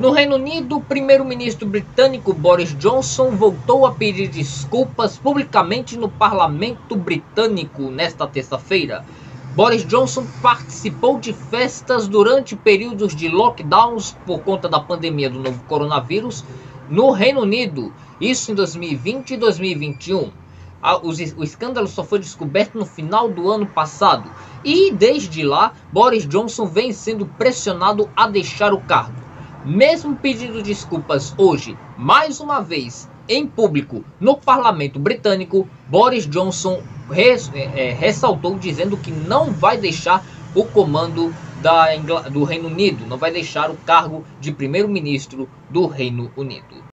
No Reino Unido, o primeiro-ministro britânico Boris Johnson voltou a pedir desculpas publicamente no parlamento britânico nesta terça-feira. Boris Johnson participou de festas durante períodos de lockdowns por conta da pandemia do novo coronavírus no Reino Unido, isso em 2020 e 2021. O escândalo só foi descoberto no final do ano passado e, desde lá, Boris Johnson vem sendo pressionado a deixar o cargo. Mesmo pedindo desculpas hoje, mais uma vez, em público, no parlamento britânico, Boris Johnson ressaltou dizendo que não vai deixar o comando do Reino Unido, não vai deixar o cargo de primeiro-ministro do Reino Unido.